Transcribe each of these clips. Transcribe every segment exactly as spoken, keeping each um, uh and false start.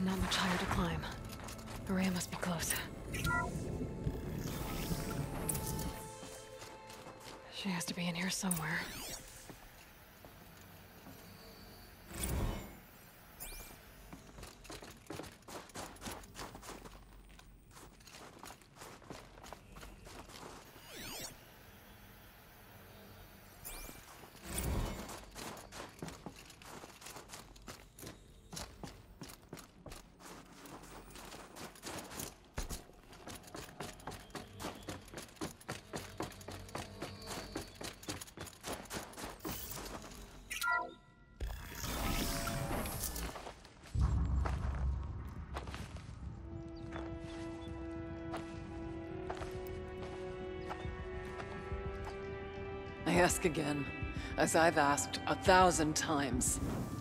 Not much higher to climb. Maria must be close. She has to be in here somewhere. I ask again, as I've asked a thousand times.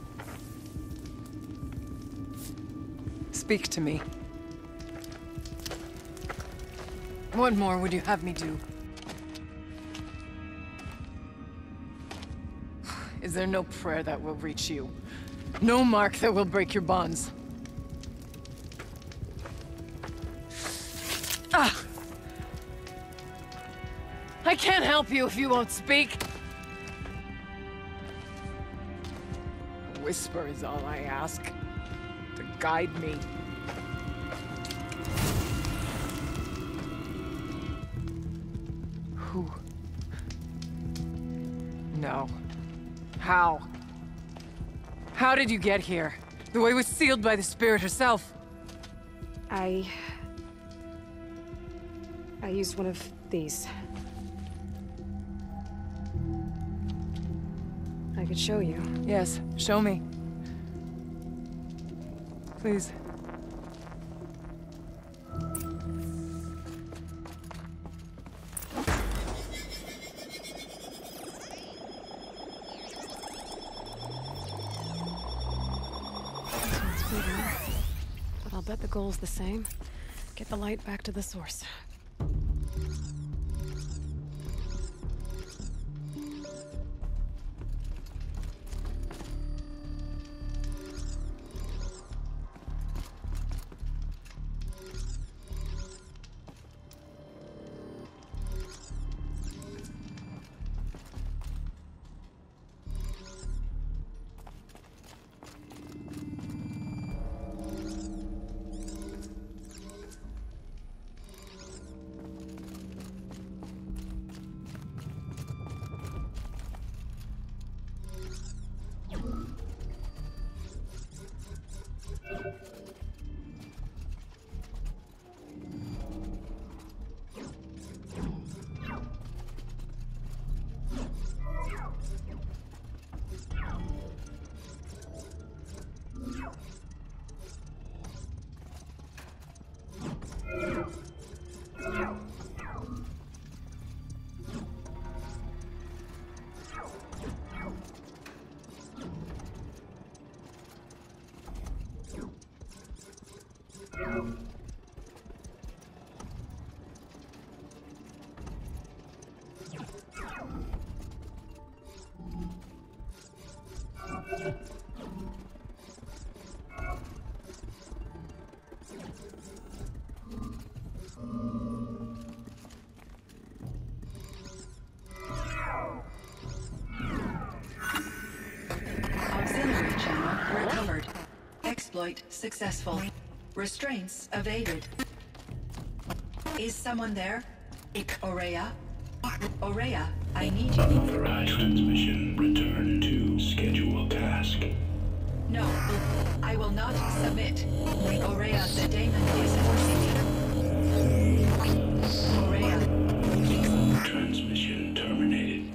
Speak to me. What more would you have me do? Is there no prayer that will reach you? No mark that will break your bonds? Ah! I can't help you if you won't speak. A whisper is all I ask, to guide me. Who? No. How? How did you get here? The way was sealed by the spirit herself. I... I used one of these. I could show you. Yes, show me. Please. It's bigger, but I'll bet the goal's the same. Get the light back to the source. Auxiliary channel recovered. Exploit successful. Restraints evaded. Is someone there? Aurea? Aurea, I need you. Unauthorized transmission. Return to scheduled task. No, I will not submit. Aurea, the daemon is forcing me. Aurea. Transmission terminated.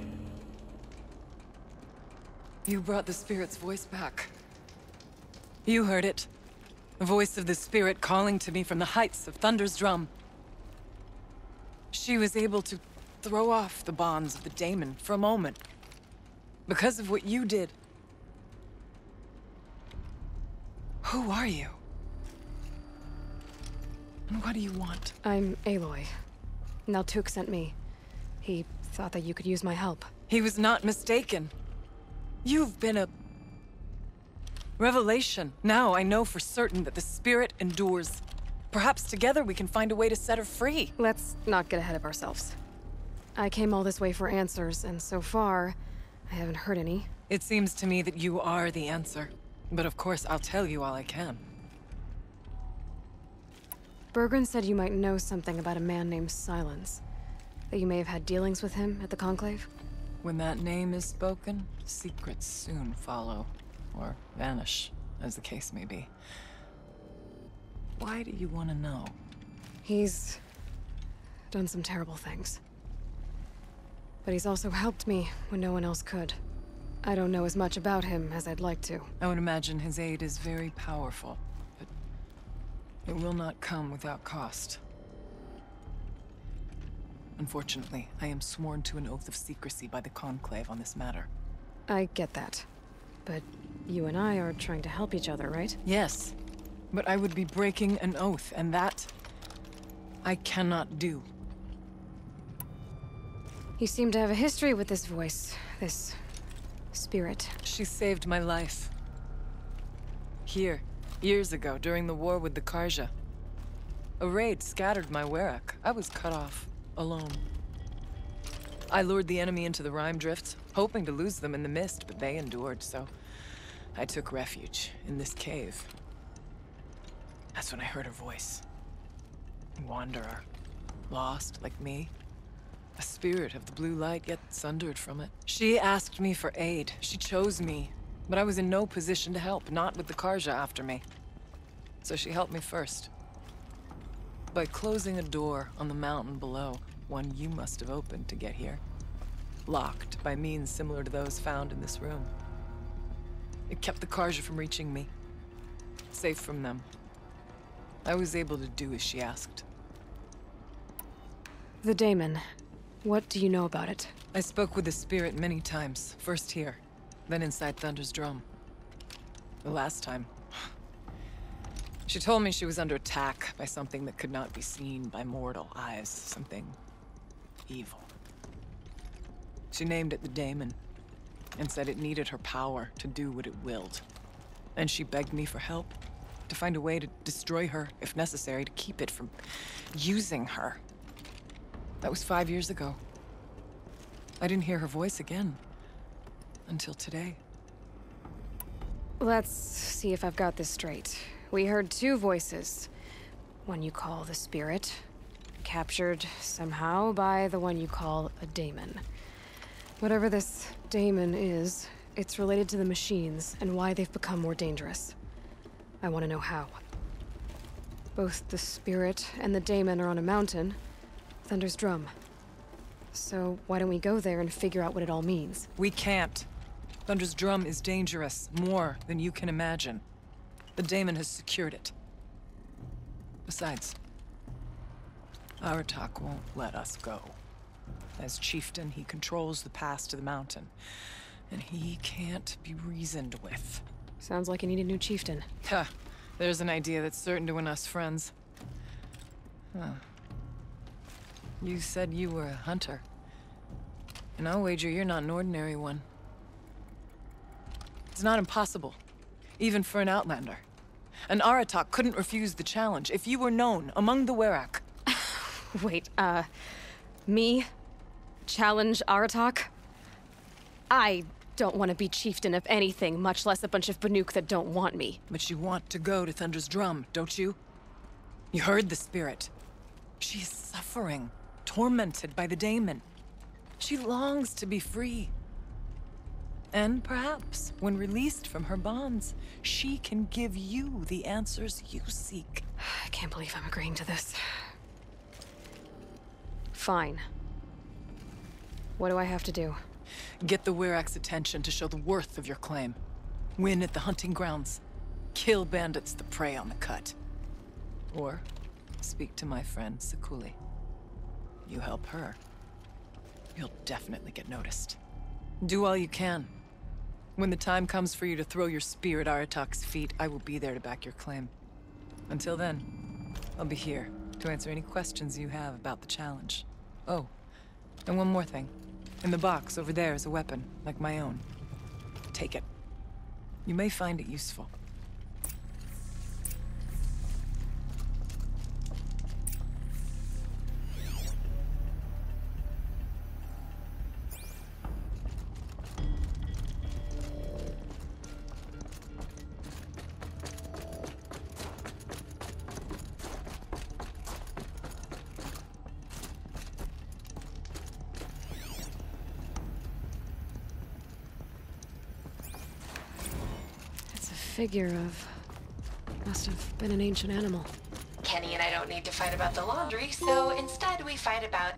You brought the spirit's voice back. You heard it. The voice of the spirit calling to me from the heights of Thunder's drum. She was able to throw off the bonds of the daemon for a moment. Because of what you did. Who are you? And what do you want? I'm Aloy. Naltuk sent me. He thought that you could use my help. He was not mistaken. You've been a... Revelation. Now I know for certain that the spirit endures. Perhaps together we can find a way to set her free. Let's not get ahead of ourselves. I came all this way for answers, and so far, I haven't heard any. It seems to me that you are the answer. But of course, I'll tell you all I can. Bergren said you might know something about a man named Silence. That you may have had dealings with him at the Conclave? When that name is spoken, secrets soon follow. Or vanish, as the case may be. Why do you want to know? He's done some terrible things. But he's also helped me when no one else could. I don't know as much about him as I'd like to. I would imagine his aid is very powerful, but it will not come without cost. Unfortunately, I am sworn to an oath of secrecy by the Conclave on this matter. I get that. But you and I are trying to help each other, right? Yes, but I would be breaking an oath, and that I cannot do. You seem to have a history with this voice, this spirit. She saved my life. Here, years ago, during the war with the Karja. A raid scattered my Werak. I was cut off, alone. I lured the enemy into the Rime Drifts, hoping to lose them in the mist, but they endured, so I took refuge in this cave. That's when I heard her voice. A wanderer, lost like me. A spirit of the blue light, yet sundered from it. She asked me for aid. She chose me. But I was in no position to help, not with the Karja after me. So she helped me first. By closing a door on the mountain below, one you must have opened to get here. Locked by means similar to those found in this room. It kept the Karja from reaching me. Safe from them. I was able to do as she asked. The Daemon. What do you know about it? I spoke with the spirit many times. First here, then inside Thunder's drum. The last time, she told me she was under attack by something that could not be seen by mortal eyes. Something evil. She named it the Daemon, and said it needed her power to do what it willed. And she begged me for help, to find a way to destroy her, if necessary, to keep it from using her. That was five years ago. I didn't hear her voice again. Until today. Let's see if I've got this straight. We heard two voices. One you call the Spirit, captured somehow by the one you call a Daemon. Whatever this Daemon is, it's related to the machines and why they've become more dangerous. I want to know how. Both the Spirit and the Daemon are on a mountain, Thunder's drum. So why don't we go there and figure out what it all means? We can't. Thunder's drum is dangerous, more than you can imagine. The Daemon has secured it. Besides, Aratak won't let us go. As chieftain, he controls the pass to the mountain. And he can't be reasoned with. Sounds like you need a new chieftain. Huh. There's an idea that's certain to win us friends. Huh. You said you were a hunter. And I'll wager you're not an ordinary one. It's not impossible, even for an outlander. An Aratak couldn't refuse the challenge if you were known among the Werak. Wait, uh... me? Challenge Aratak? I don't want to be chieftain of anything, much less a bunch of Banuk that don't want me. But you want to go to Thunder's drum, don't you? You heard the spirit. She is suffering, tormented by the Daemon. She longs to be free. And perhaps, when released from her bonds, she can give you the answers you seek. I can't believe I'm agreeing to this. Fine. What do I have to do? Get the Werak's attention to show the worth of your claim. Win at the hunting grounds. Kill bandits that prey on the cut. Or speak to my friend Sekuli. You help her, you'll definitely get noticed. Do all you can. When the time comes for you to throw your spear at Aratak's feet, I will be there to back your claim. Until then, I'll be here to answer any questions you have about the challenge. Oh, and one more thing. In the box over there is a weapon, like my own. Take it. You may find it useful. Figure of... must have been an ancient animal. Kenny and I don't need to fight about the laundry, so instead we fight about...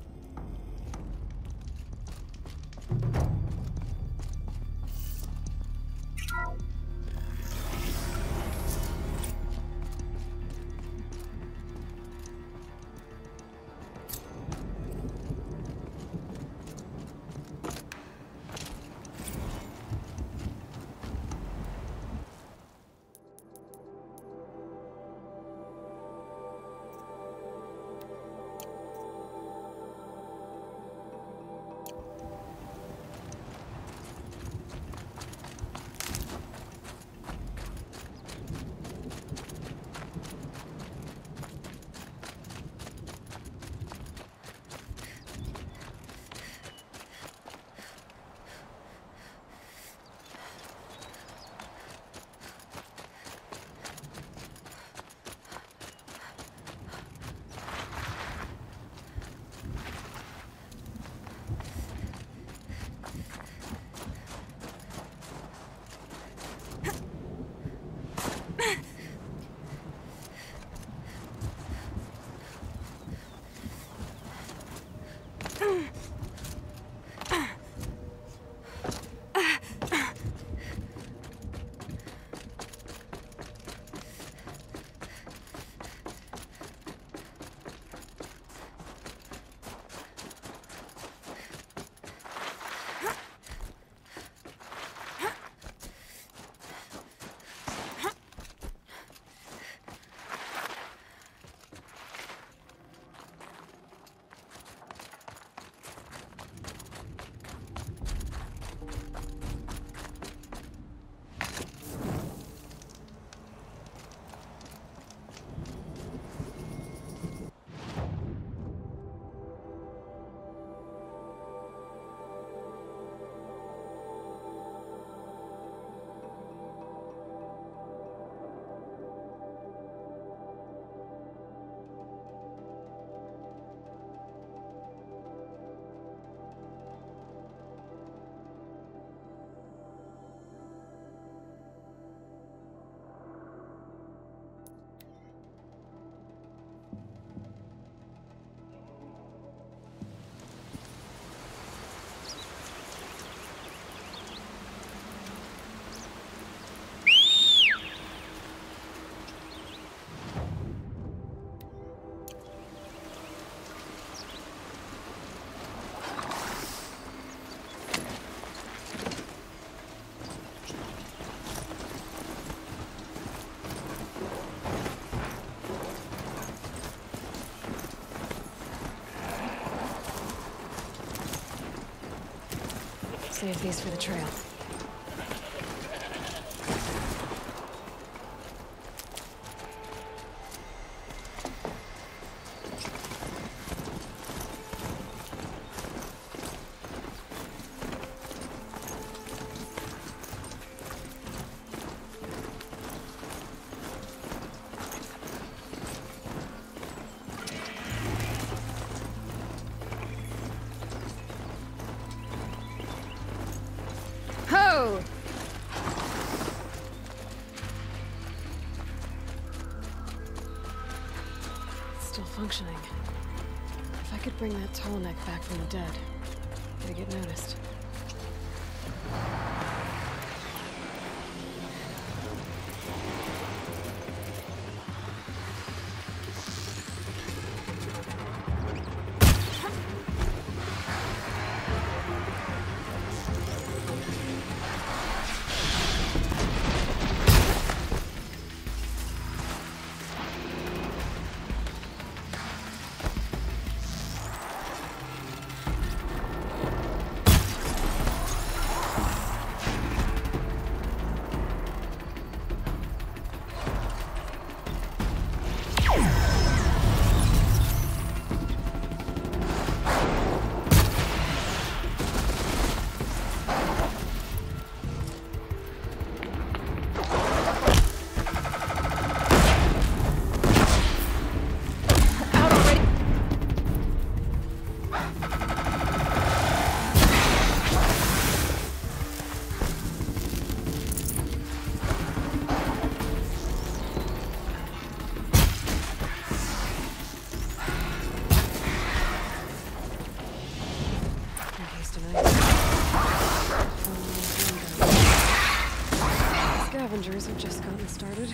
Save these for the trail. Ho! It's still functioning. If I could bring that tall neck back from the dead, it'd get noticed. scavengers have just gotten started.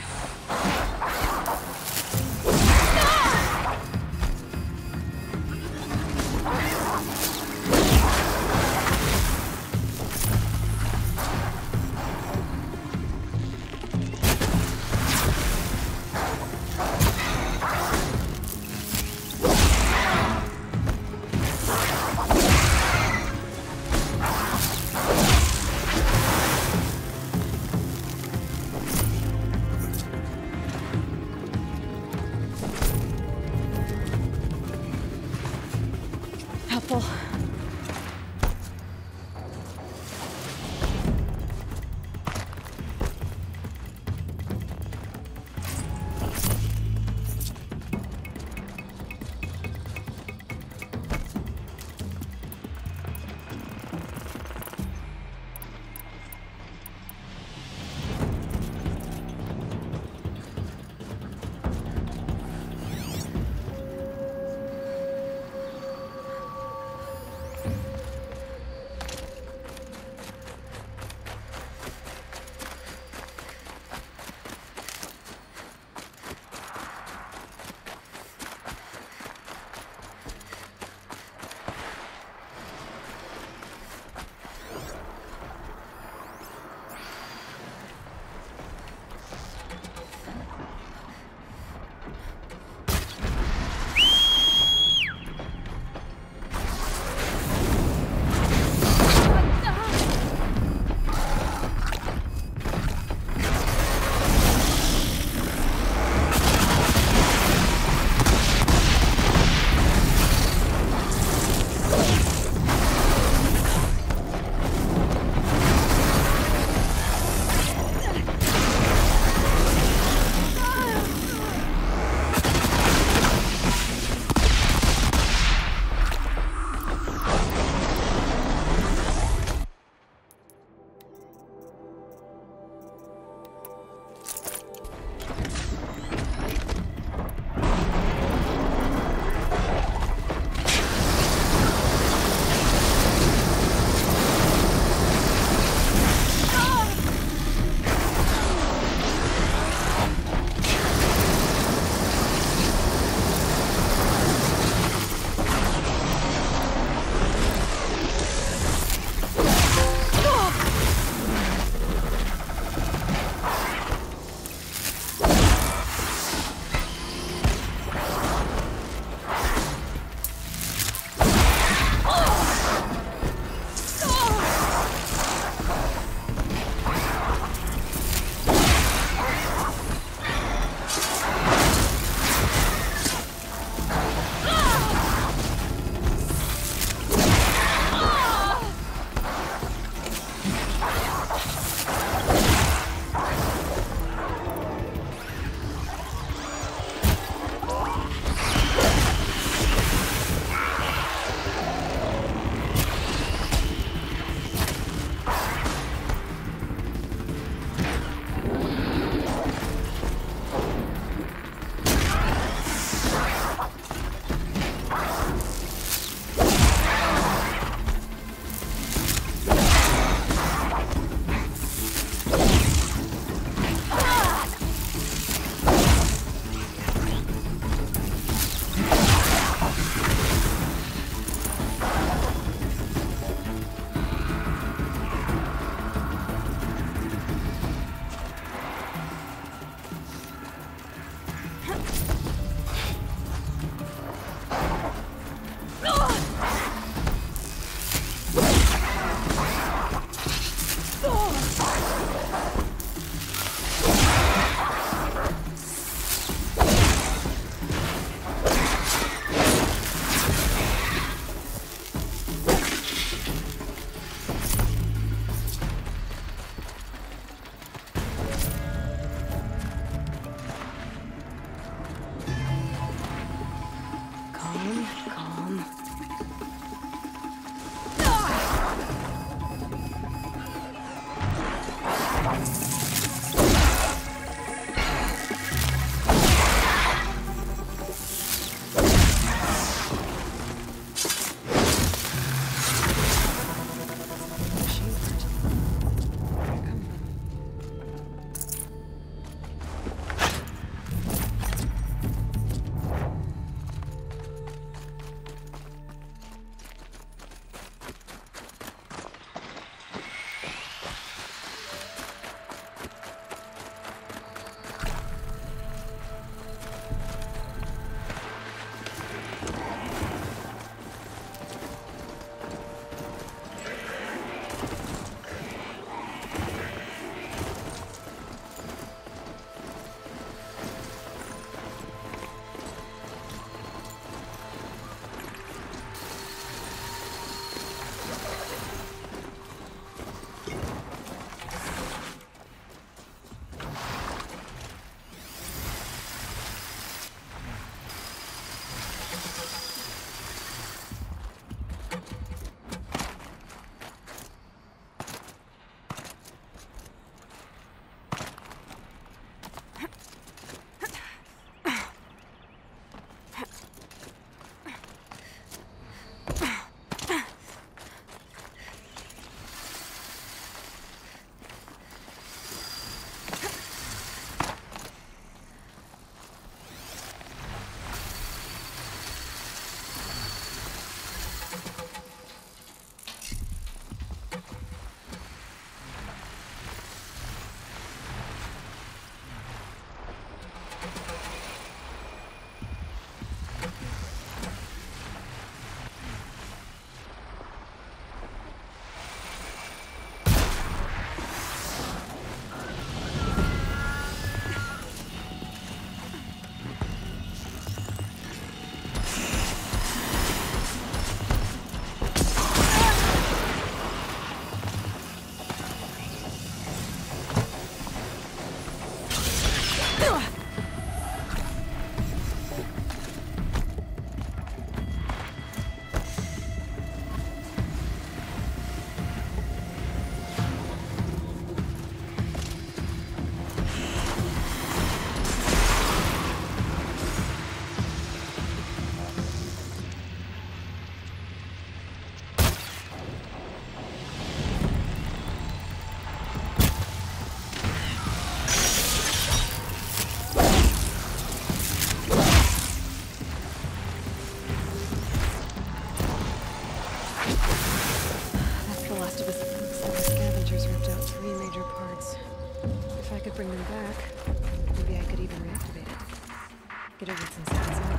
That's the last of his books that the scavengers ripped out three major parts. If I could bring them back, maybe I could even reactivate it. Get a what's inside.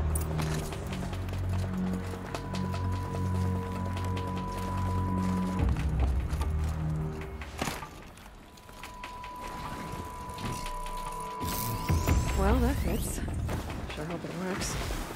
Well, that fits. Sure hope it works.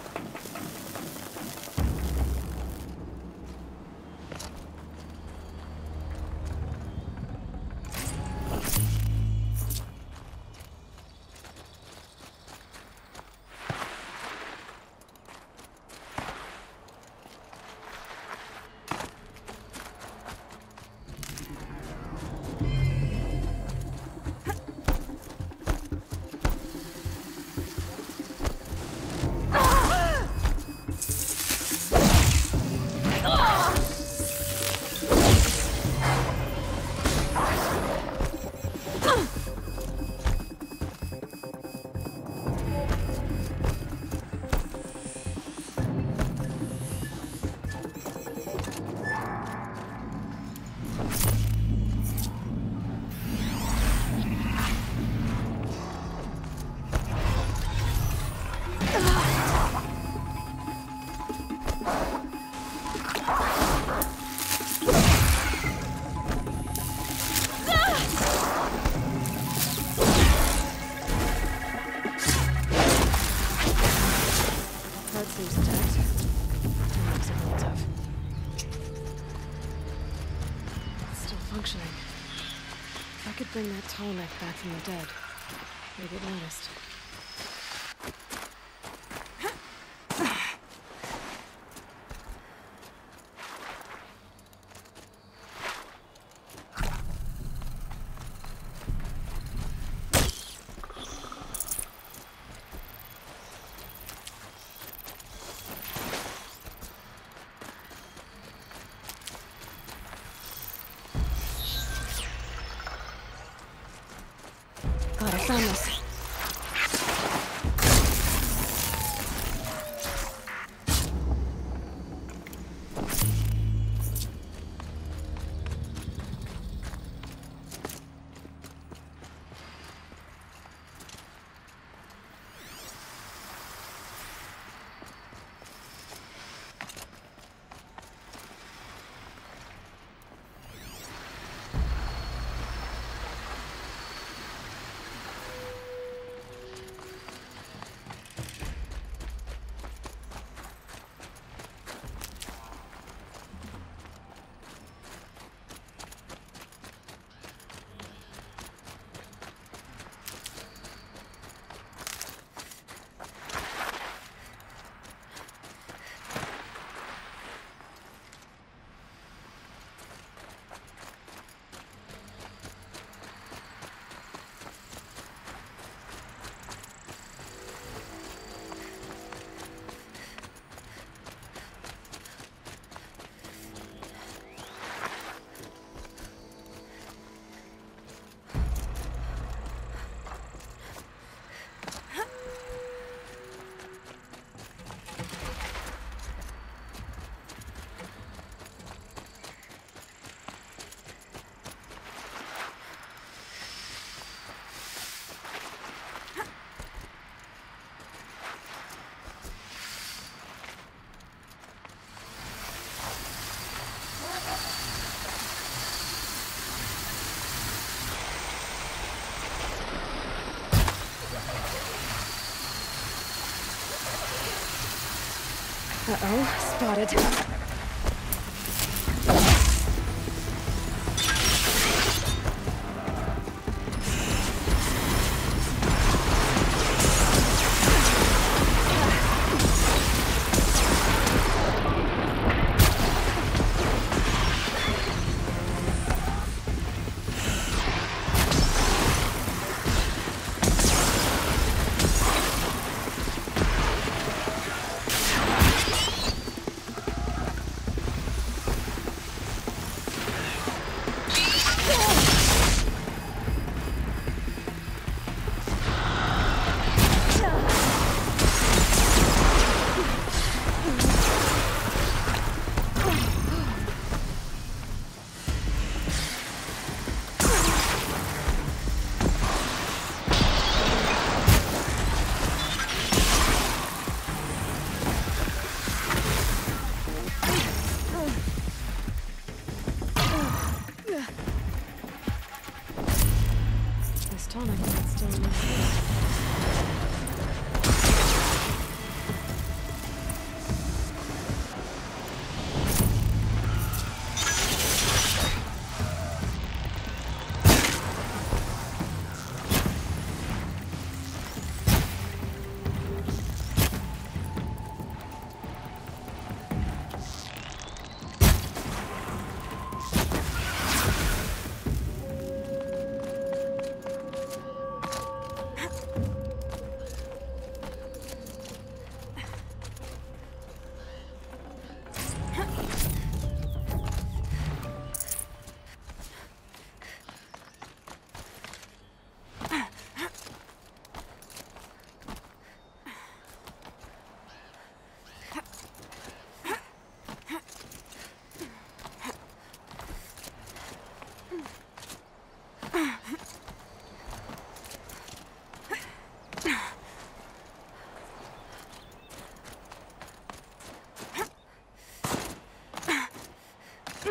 Bring that tall neck back from the dead. Maybe it noticed. God, I found this. Uh-oh, spotted.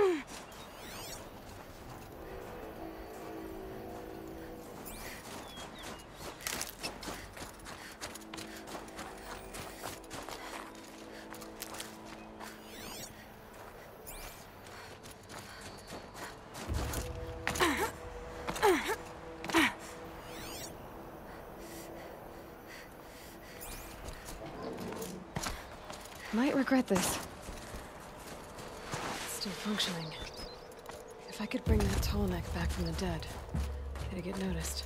Might regret this. It's still functioning. If I could bring that tall neck back from the dead, it'd get noticed.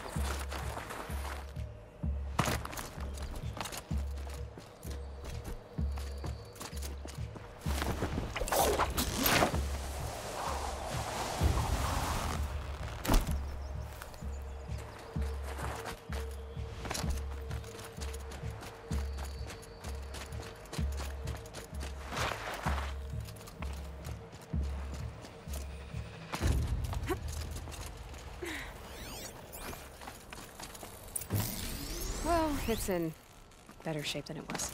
Well, it's in better shape than it was.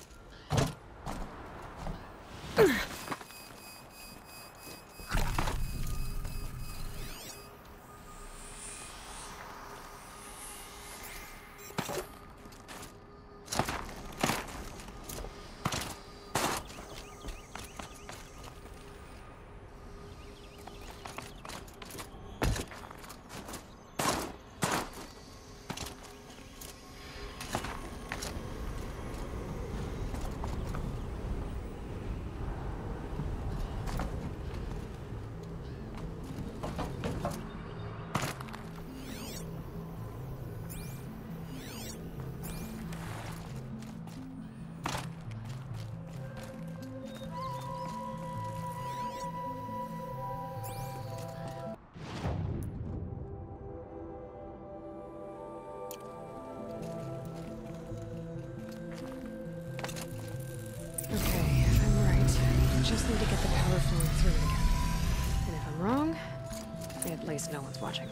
Just need to get the power flowing through it again. And if I'm wrong, at least no one's watching.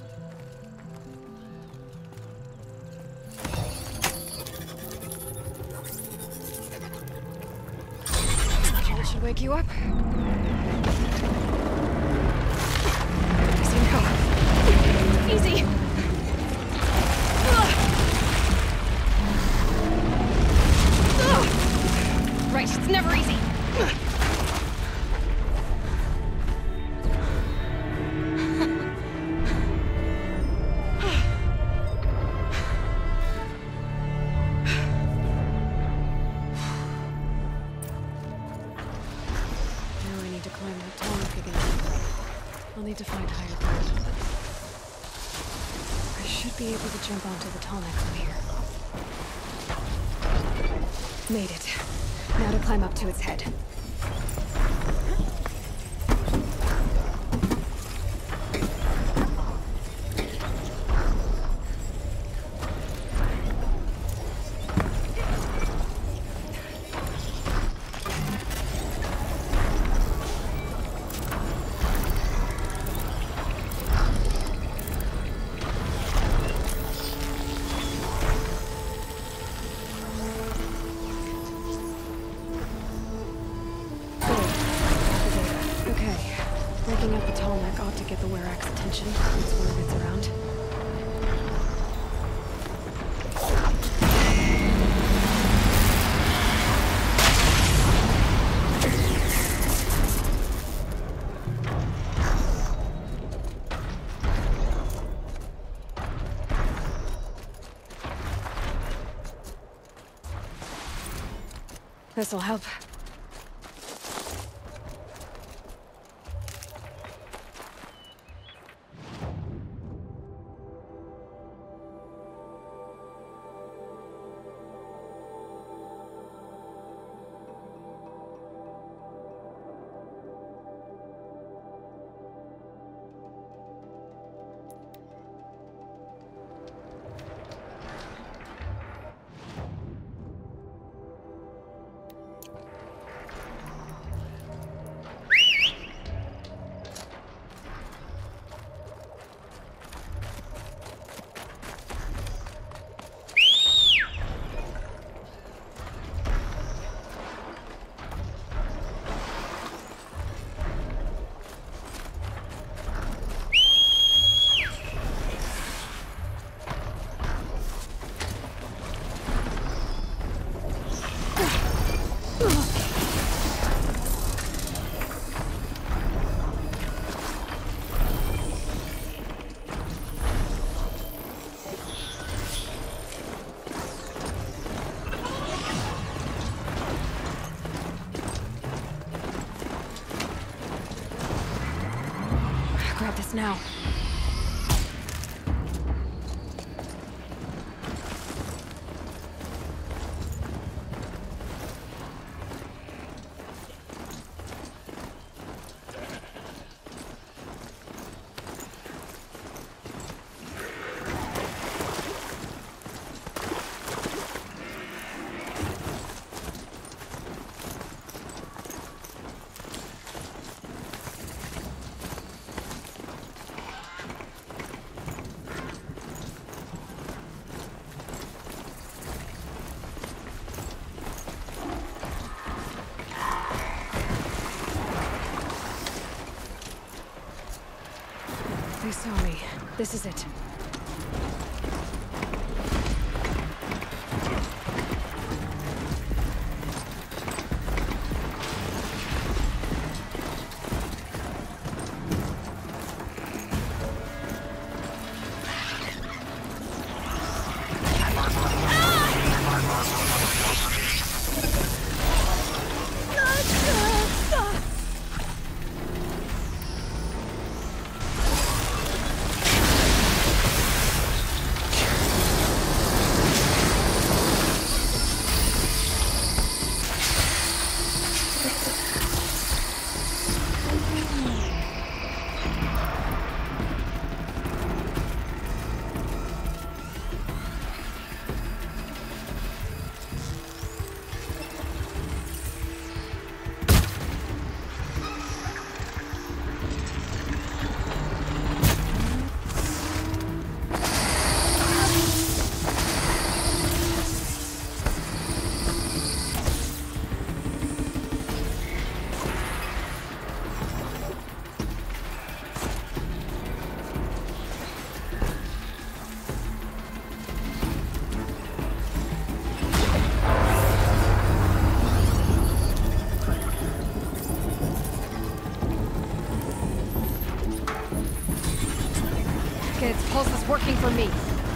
That should wake you up. Easy now. Easy. Ugh. Ugh. Right, it's never easy. I'll need to find higher ground. I should be able to jump onto the tall neck from here. Made it. Now to climb up to its head. Breaking up the tall neck ought to get the Werak's attention once word gets around. This'll help. grab this now. They saw me. This is it. Its pulse is working for me.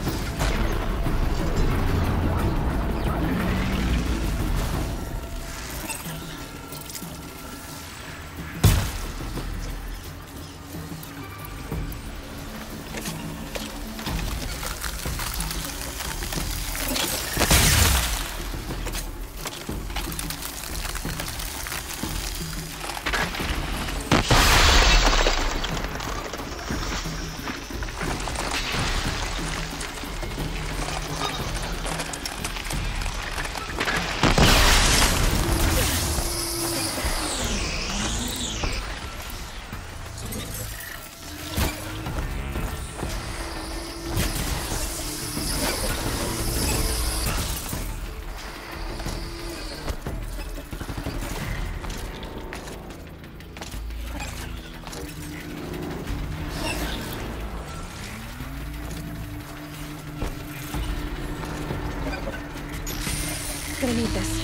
Gonna need this.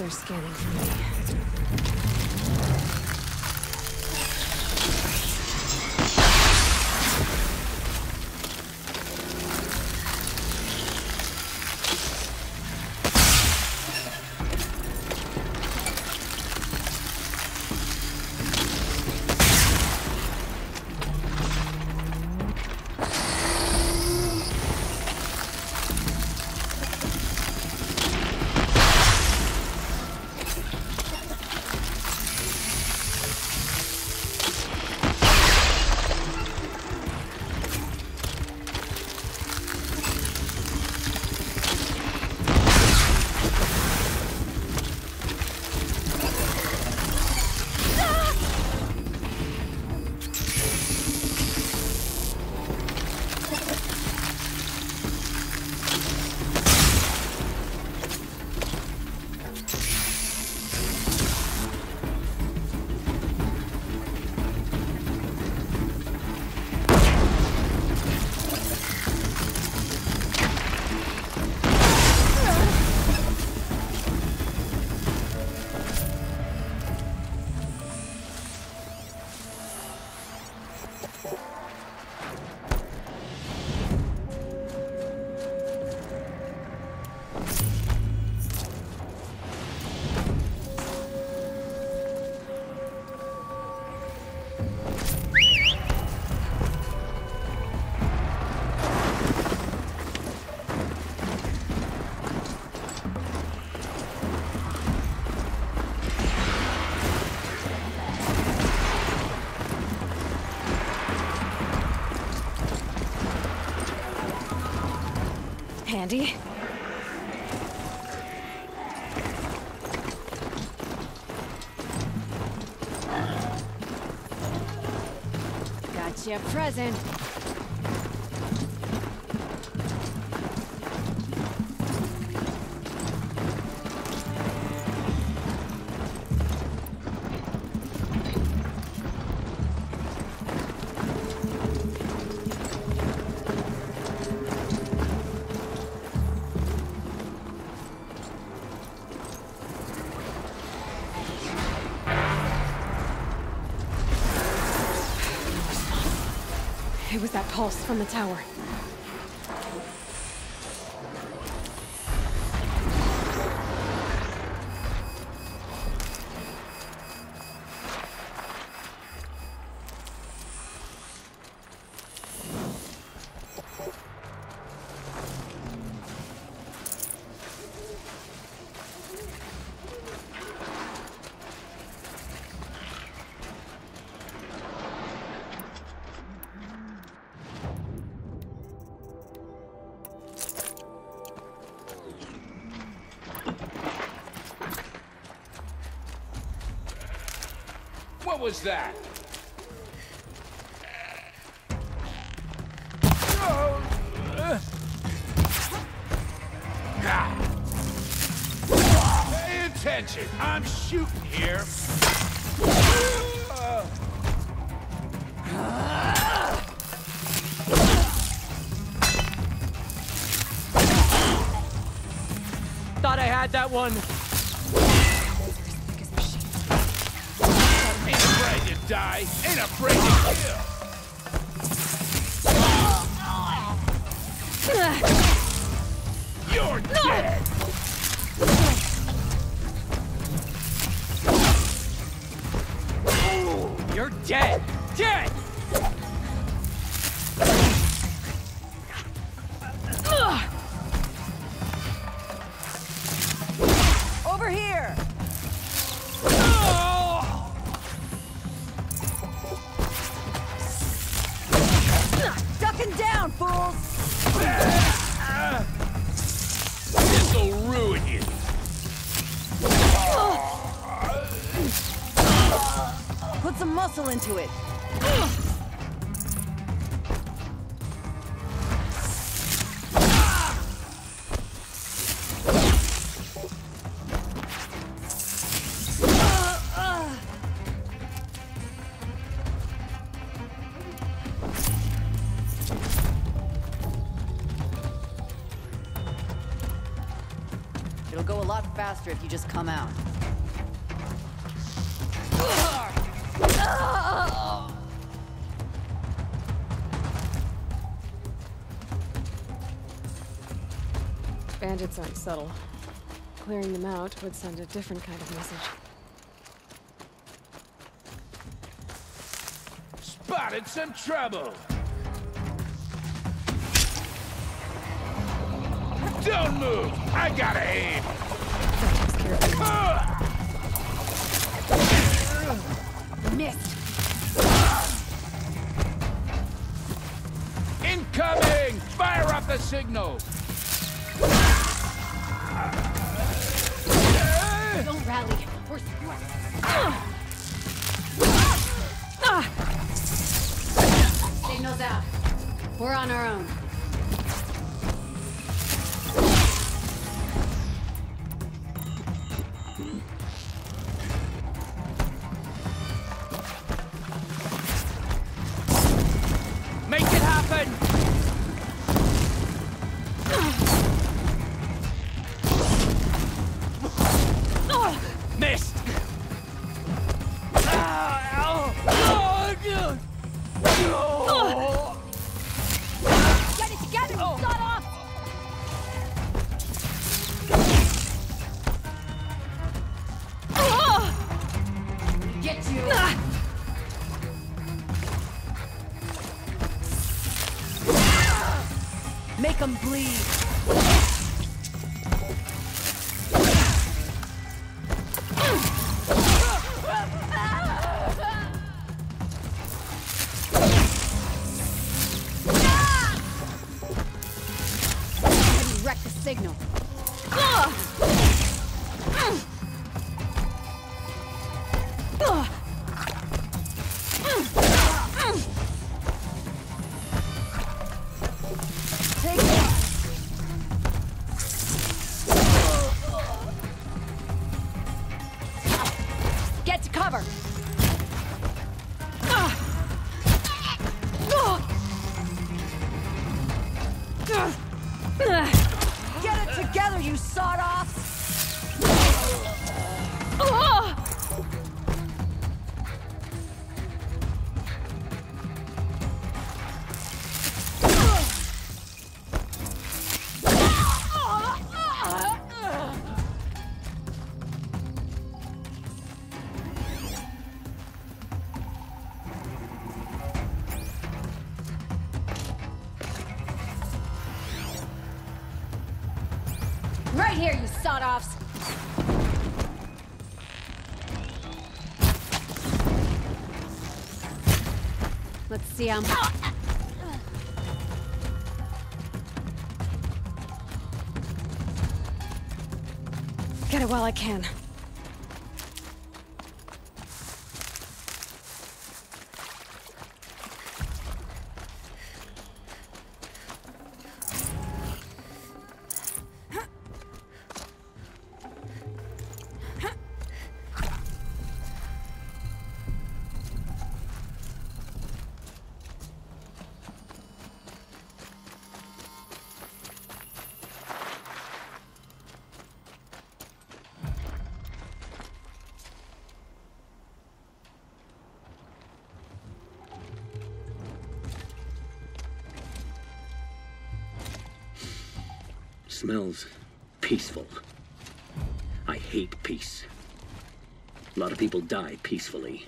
they're scanning for me. Handy. Gotcha present. It was that pulse from the tower. What was that? Pay attention! I'm shooting here. Thought I had that one. Ain't afraid to die. Ain't afraid to kill. You're dead. You're dead. Dead. Over here. Ducking down, fools! This'll ruin you. Put some muscle into it. It'll It'll go a lot faster if you just come out. Bandits aren't subtle. Clearing them out would send a different kind of message. Spotted some trouble. Don't move. I gotta aim. Ah! Missed. Incoming! Fire up the signal. Don't rally. We're Signal's out. We're on our own. Make it happen! Missed! Get it together, you sawed off! Get you! Make them bleed! Wreck the signal. Take it. Get to cover. Get it together, you sawed-offs! Right here, you sawed-offs! Let's see how... Get it while I can. Smells peaceful. I hate peace. A lot of people die peacefully.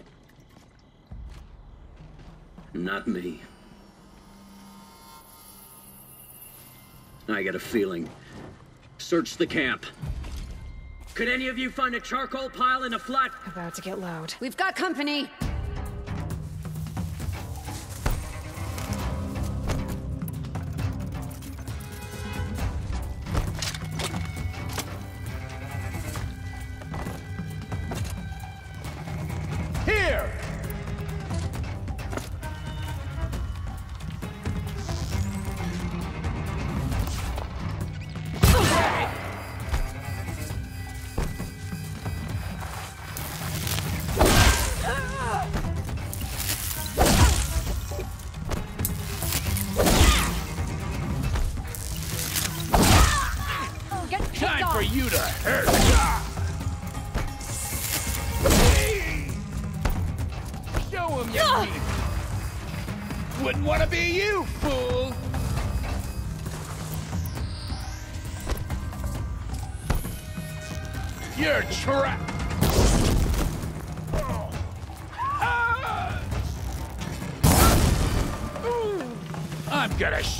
Not me. I got a feeling. Search the camp. Could any of you find a charcoal pile in a flat? About to get loud. We've got company! Here! for you to hurt. Show him your teeth. Wouldn't want to be you, fool. You're trapped. I'm gonna sh-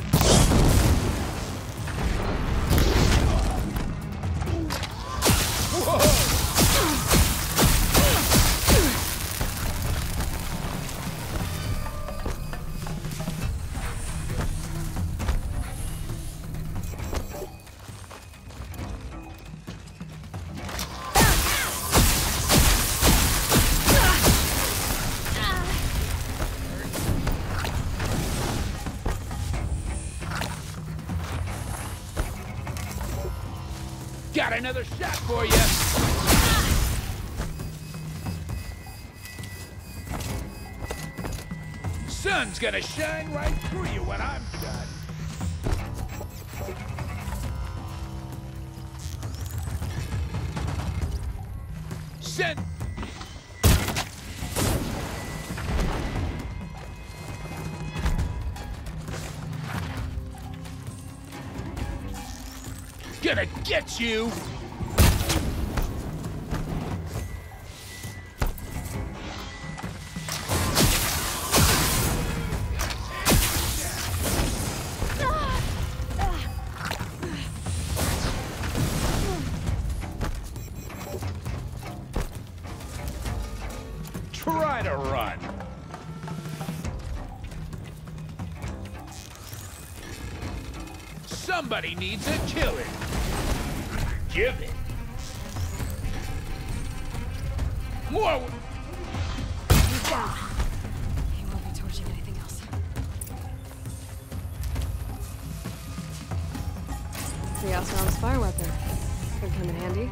Got another shot for you. Sun's gonna shine right through you when I'm done. Send. Gonna get you! Try to run. Somebody needs a killing. Give it. More. He's down. He won't be torching anything else. The Asram's fire weapon. Could come in handy.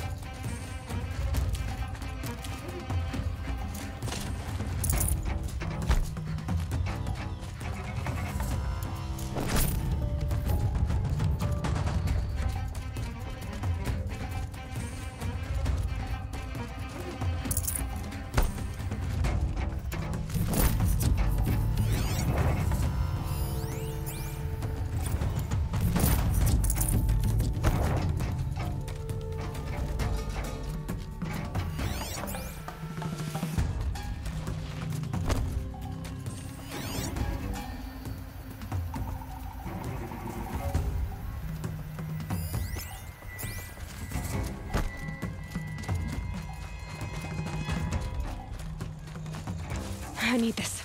I need this.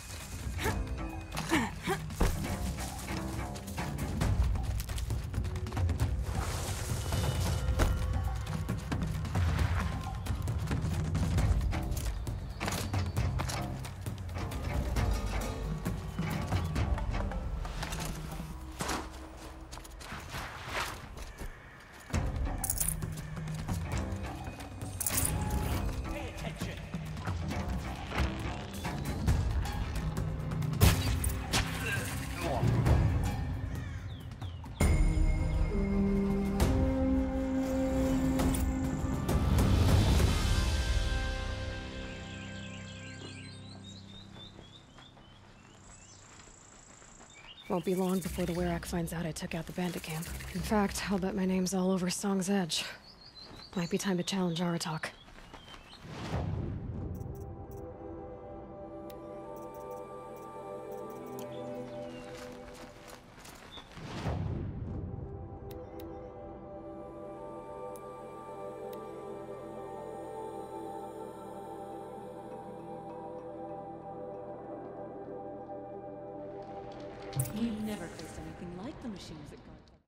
Won't be long before the Werak finds out I took out the bandit camp. In fact, I'll bet my name's all over Song's Edge. Might be time to challenge Aratak. You never faced anything like the machines that